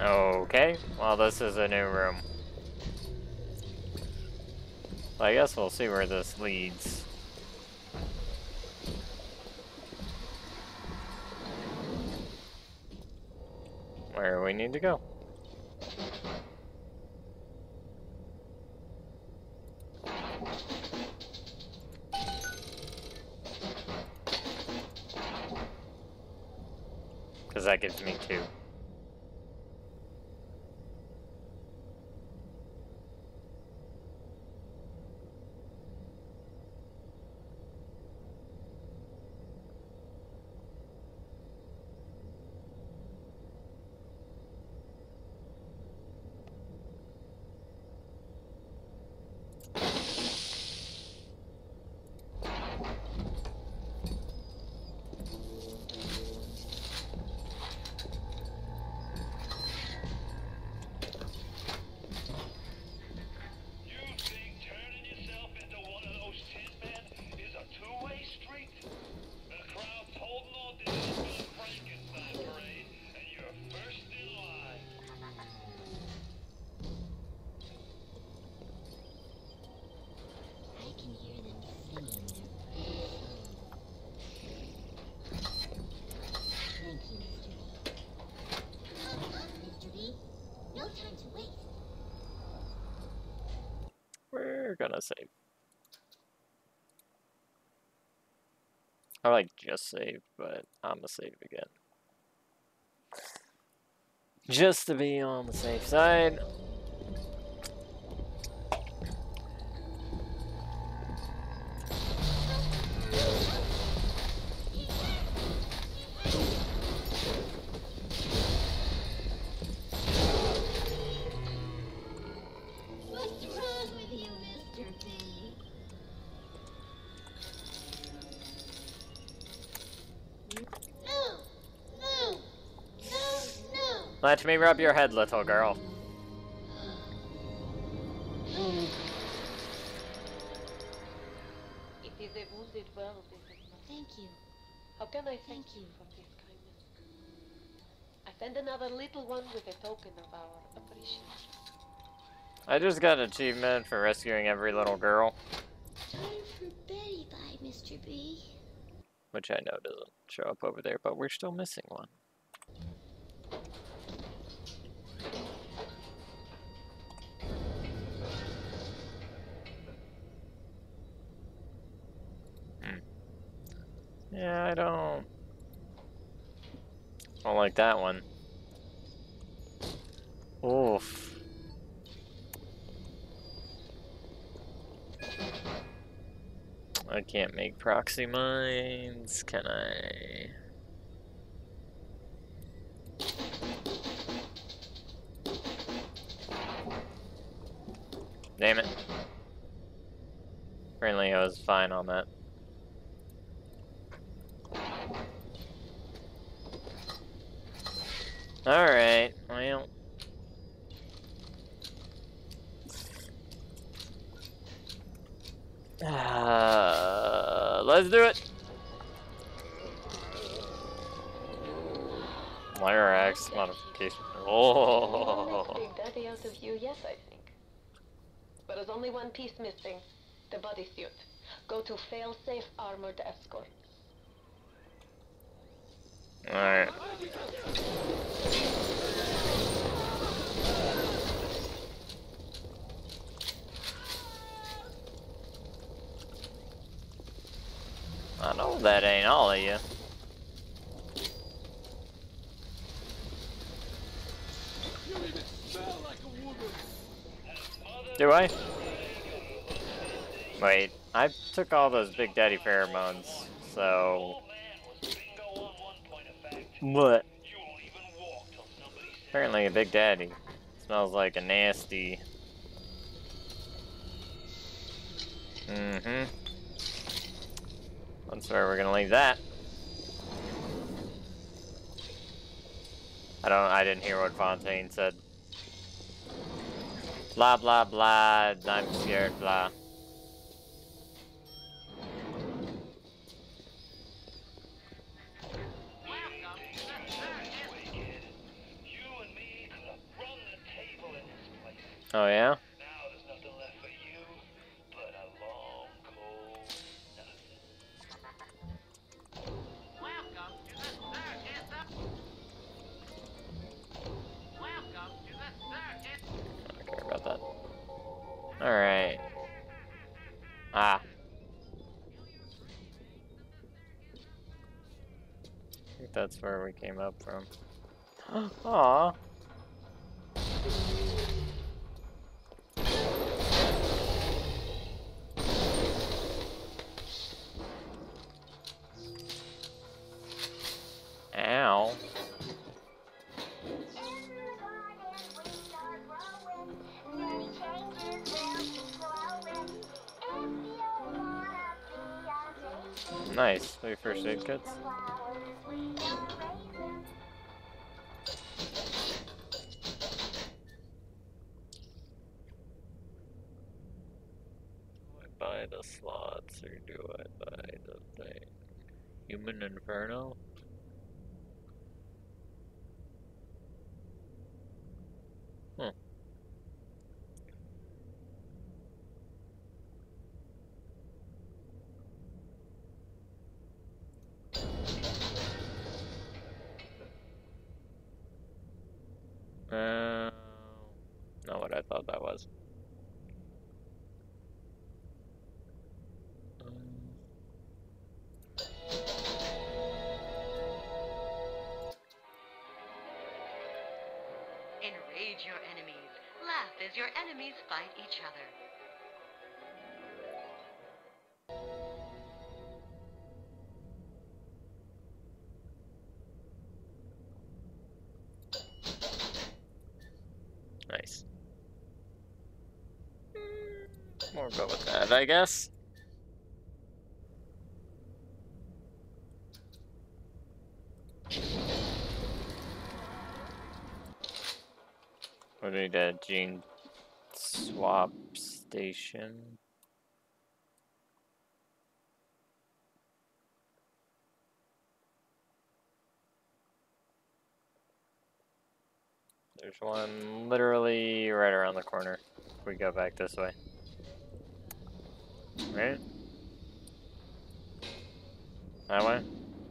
Okay, well this is a new room. I guess we'll see where this leads. Where we need to go. Because that gives me 2. We're gonna save. I like just save, but I'm gonna save again. Just to be on the safe side. Let me rub your head, little girl. It is a wounded world, is it not? Thank you. How can I thank you for this kindness? I send another little one with a token of our appreciation. I just got an achievement for rescuing every little girl. Time for Betty Bye, Mr. B. Which I know doesn't show up over there, but we're still missing one. Yeah, I don't like that one. Oof. I can't make proxy mines, can I? Damn it. Apparently I was fine on that. Alright, well. Let's do it! Lyrax modification. Oh! Big daddy out of you, yes, I think. But there's only one piece missing. The bodysuit. Go to fail-safe armored escort. Alright. I know that ain't all of you. Do I? Wait, I took all those Big Daddy pheromones, so... What? Apparently a Big Daddy. Smells like a nasty... Mm-hmm. That's where we're gonna leave that. I didn't hear what Fontaine said. Blah, blah, blah, I'm scared, blah. Oh yeah? Now there's nothing left for you but a long, cold nothing. Welcome to the circus of... Welcome to the circus. I don't care about that. Alright. Ah. I think that's where we came up from. Aww. Ow. Nice. 3 first aid kits. Do I buy the slots or do I buy the thing? Human Inferno? Hmm. Not what I thought that was. Enrage your enemies. Laugh as your enemies fight each other. Nice. We'll go with that, I guess. We need a gene swap station. There's one literally right around the corner. If we go back this way. Right? That way?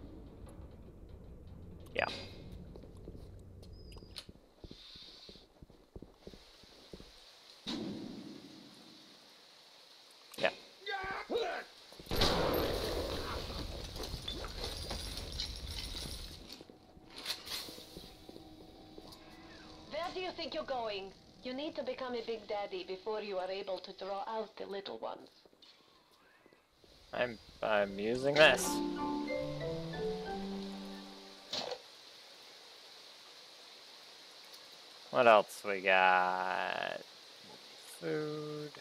Yeah. Yeah. Where do you think you're going? You need to become a big daddy before you are able to draw out the little ones. I'm using this. What else we got? Food.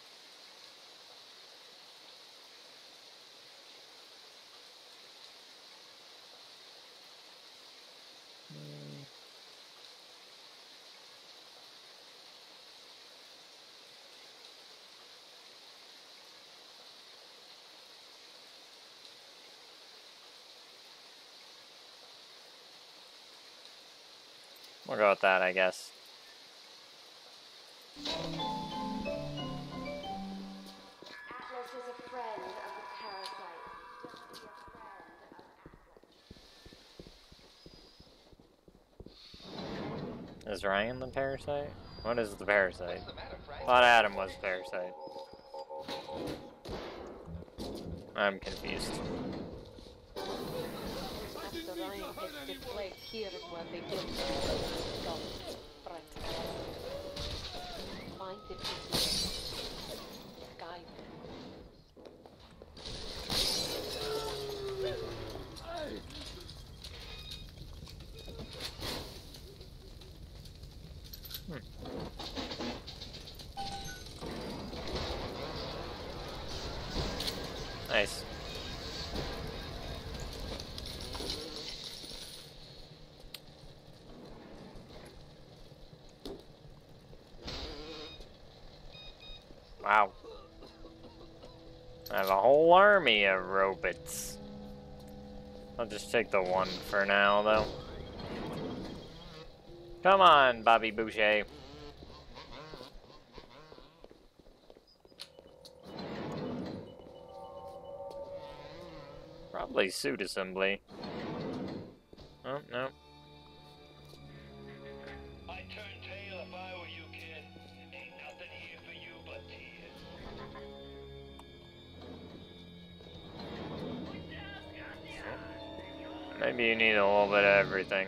We'll go with that, I guess. Atlas is a friend of the parasite. Don't be a friend of Atlas. Is Ryan the parasite? What is the parasite? I thought Adam was the parasite. I'm confused. After Ryan takes his place, here is where they get go. Right. Find the pieces. Guide them. Nice. Wow. I have a whole army of robots. I'll just take the one for now, though. Come on, Bobby Boucher. Probably suit assembly. Oh, no. I'd turn tail if I were you, kid. Ain't nothing here for you but tears. Maybe you need a little bit of everything.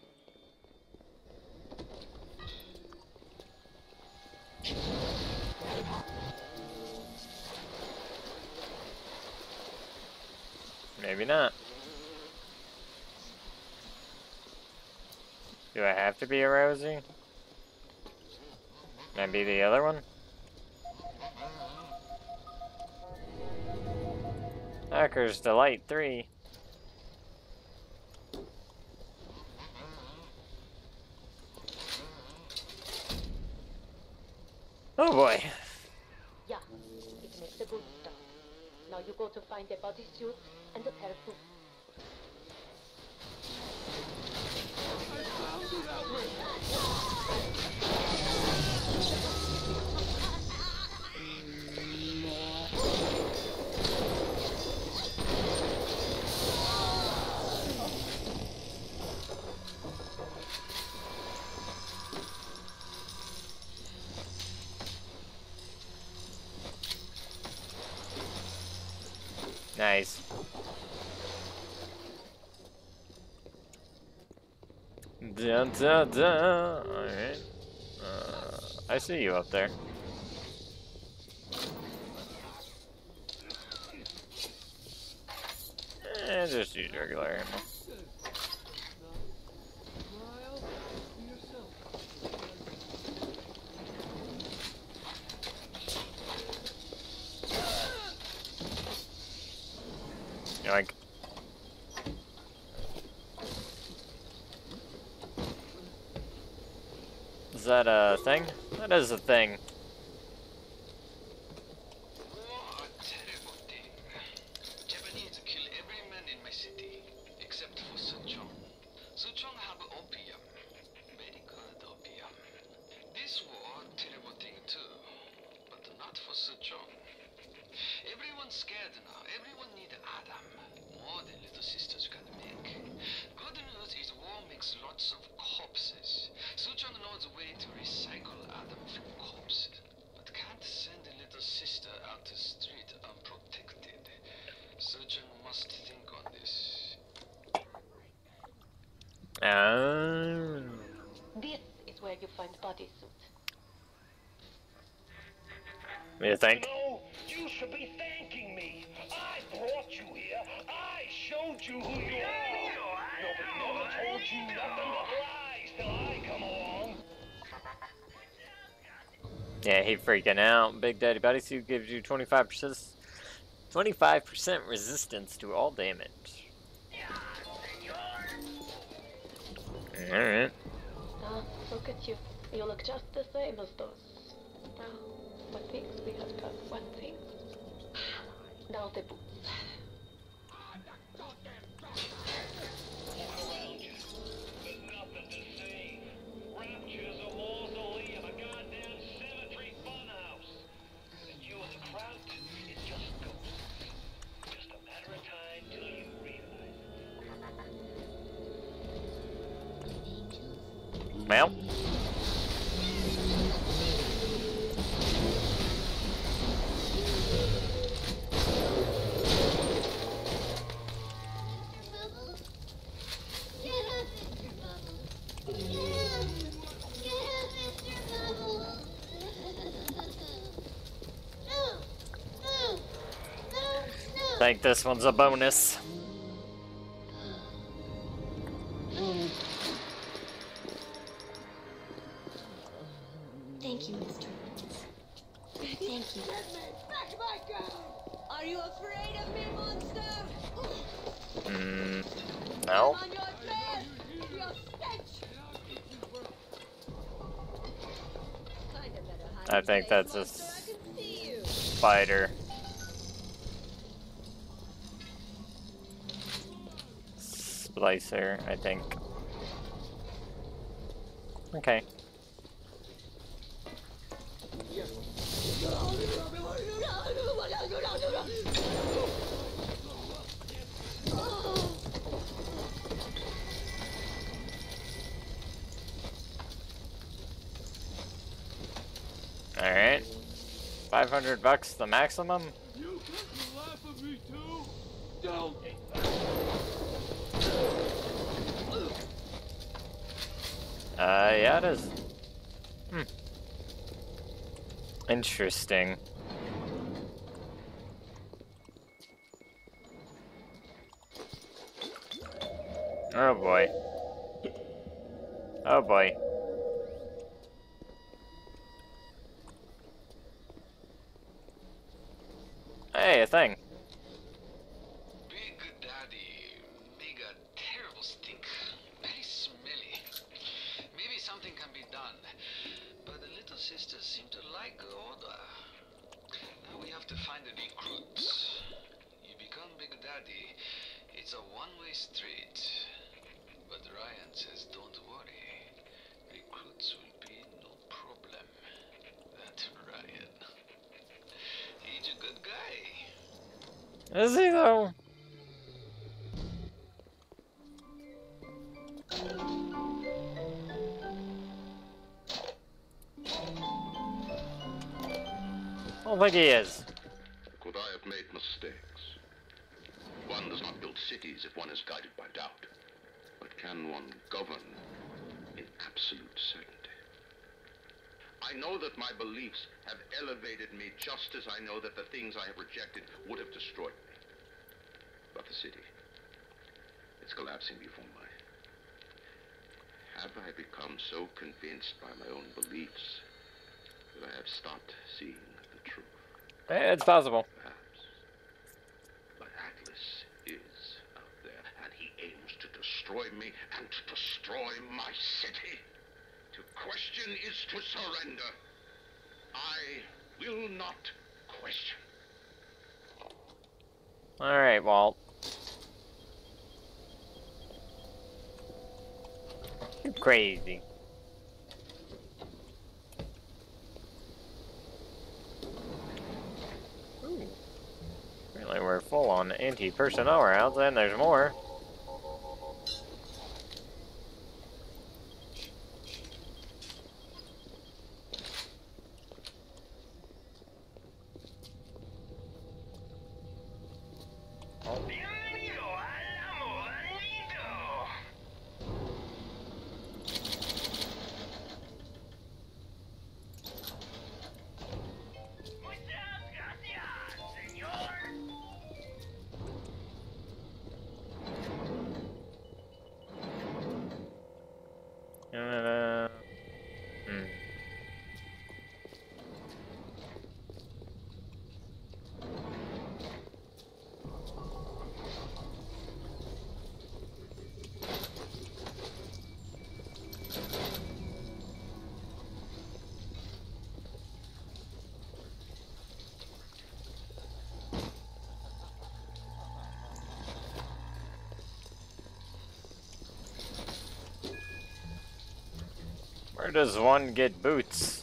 Maybe not. Do I have to be a Rosie? Maybe the other one? Hacker's Delight 3. Oh boy. Yeah, it makes the good stuff. Now you go to find a bodysuit and a pair of boots. Nice. Dun, dun, dun. Alright. I see you up there. Just use regular ammo. Yoink. Is that a thing? That is a thing. Terrible thing. Japanese kill every man in my city, except for Suchong. Suchong have opium. Very good opium. This war, terrible thing too. But not for Suchong. Everyone's scared now. Everyone need Adam. More than little sisters can make. Good news is war makes lots of corpses. Suchong knows a way to recycle Adam from corpses. But can't send a little sister out to street unprotected. Suchong must think on this. This is where you find bodysuit. You think? No, you should be thanking me. I brought you here. I showed you who you are. Nobody never told you nothing but lies till I come along. Yeah, he freaking out. Big Daddy Bodysuit gives you 25% resistance to all damage. Alright. Ah, look at you. You look just the same as those. Now, one thing we have done. One thing. Now the boots. Look around you. There's nothing to see. Rapture's a mausoleum, a goddamn cemetery funhouse. And you and the crowd, it's just ghosts. Just a matter of time till you realize it. Well. I think this one's a bonus. Thank you, Mr. Thank you. Back my gun! Are you afraid of me, monster? No. On your bed! Your stench! Kinda better hide I in think plain that's a monster, I can see you. spider. Splicer, I think. Okay. Alright. 500 bucks the maximum? You can laugh at me too. Don't. Yeah, it is. Interesting. Oh boy. Oh boy. Hey, a thing. Big Daddy make a terrible stink. Very smelly. Maybe something can be done. But the little sisters seem to like the order. Now we have to find the recruits. You become Big Daddy, it's a one-way street. But Ryan says don't worry. Recruits will be no problem. That Ryan. He's a good guy. Is he though? I don't think he is. Could I have made mistakes? One does not build cities if one is guided by doubt. But can one govern in absolute certainty? I know that my beliefs have elevated me just as I know that the things I have rejected would have destroyed me. But the city, it's collapsing before my... Have I become so convinced by my own beliefs that I have stopped seeing the truth? It's possible. Perhaps. But Atlas is out there, and he aims to destroy me and to destroy my city. To question is to surrender. I will not question. Alright, Walt. You're crazy. Ooh. Really, we're full on anti-personnel rounds, and there's more. Where does one get boots?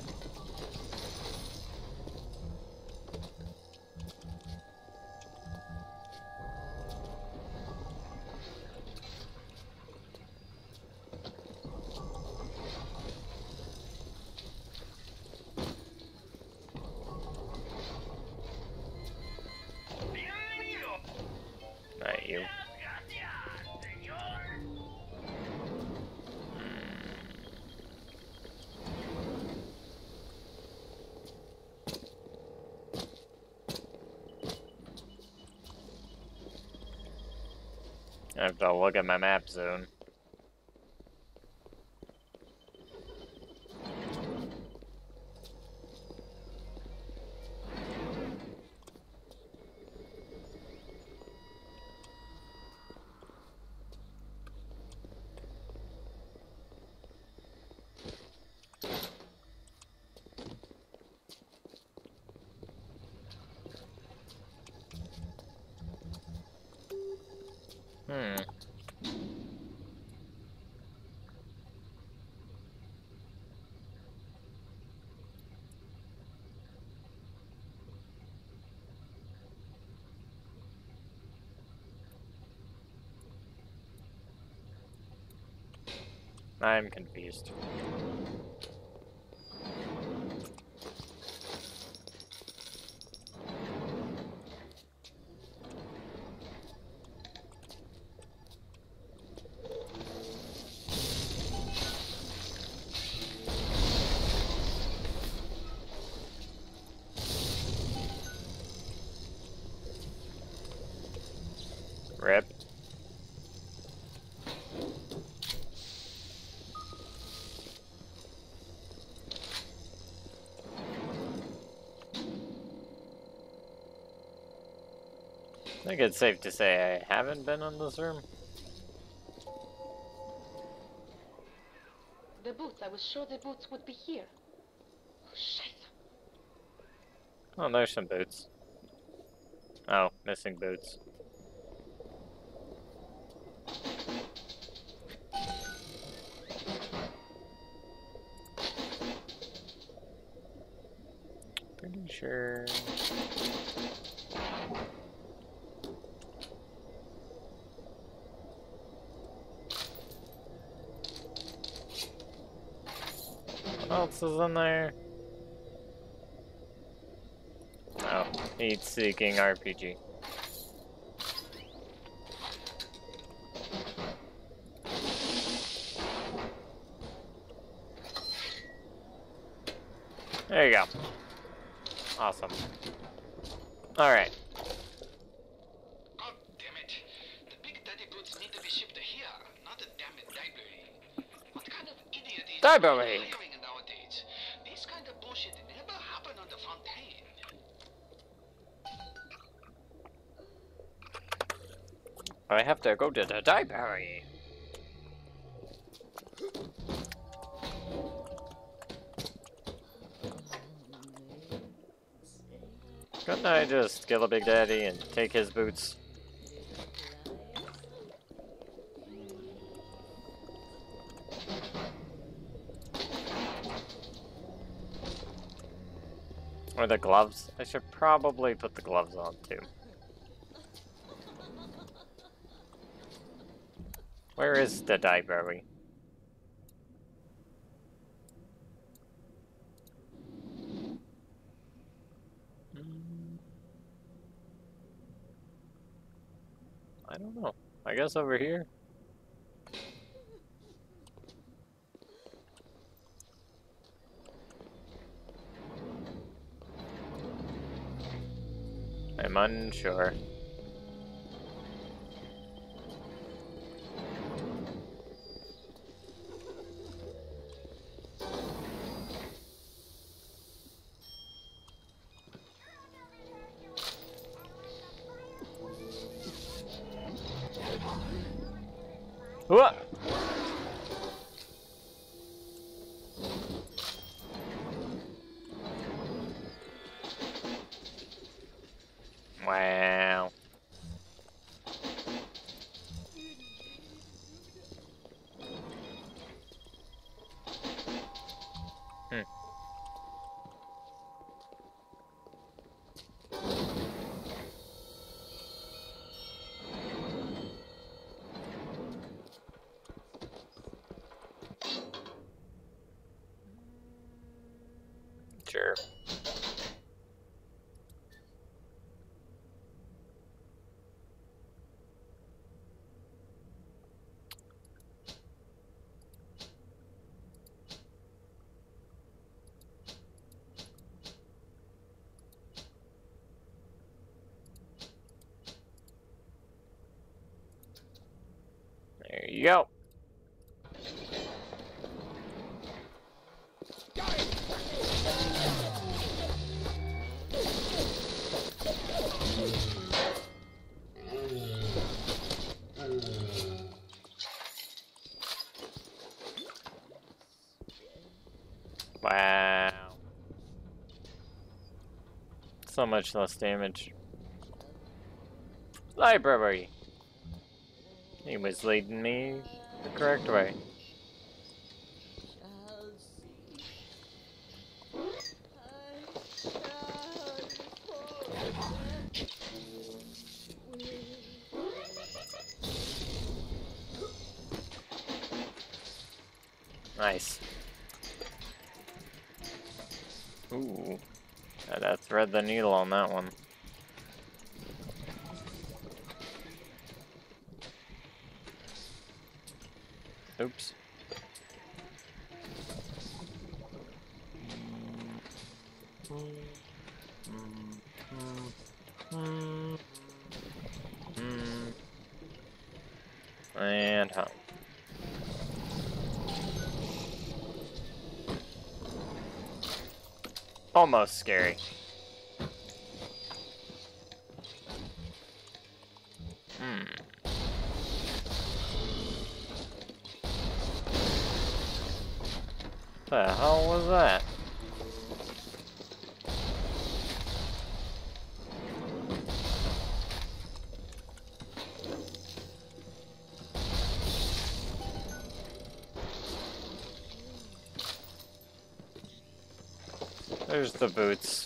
Not you. I have to look at my map zone. I'm confused. Rip. I think it's safe to say I haven't been in this room. The boots. I was sure the boots would be here. Oh, shit. Oh, there's some boots. Oh, missing boots. Pretty sure. What else is in there? Oh, heat-seeking RPG. There you go. Awesome. Alright. God damn it. The big daddy boots need to be shipped here, not the damn library. What kind of idiot is Library. hiring nowadays? This kind of bullshit never happened on the Fontaine. I have to go to the library. Couldn't I just kill a Big Daddy and take his boots? Or the gloves? I should probably put the gloves on too. Where is the library? I don't know. I guess over here. I'm unsure. What? Wow. Sure. There you go. Wow. So much less damage. Library. He was leading me the correct way. Nice. Ooh. That thread the needle on that one. Oops. almost scary. The hell was that? There's the boots.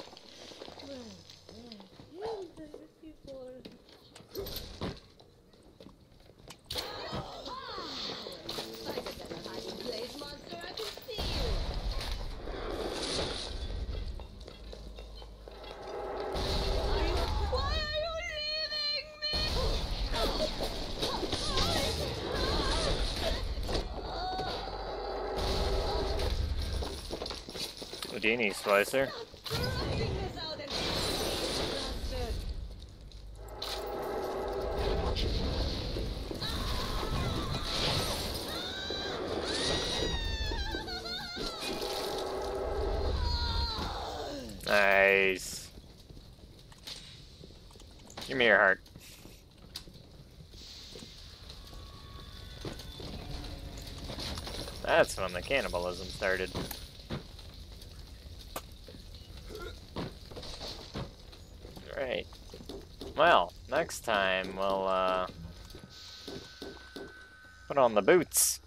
Houdini slicer. Nice. Give me your heart. That's when the cannibalism started. Alright. Well, next time we'll put on the boots.